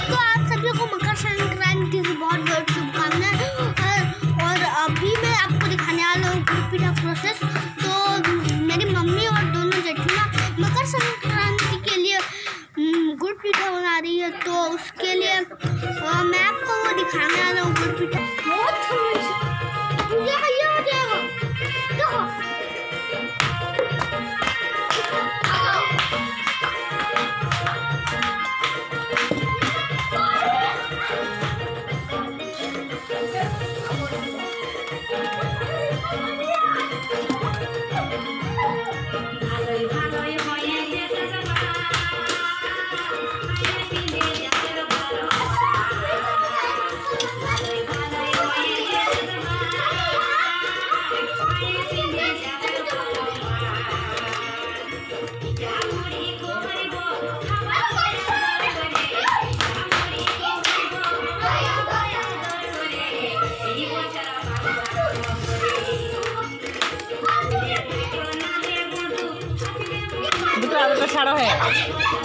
तो आप सभी को मकर संक्रांति की बहुत बहुत शुभकामनाएं। और अभी मैं आपको दिखाने वाला हूँ गुड़ पीठा प्रोसेस। तो मेरी मम्मी और दोनों जेठियाँ मकर संक्रांति के लिए गुड़ पीठा बना रही है, तो उसके लिए मैं आपको वो दिखाने वाला हूँ गुड़ पीठा। ছাড়ো হ্যাঁ।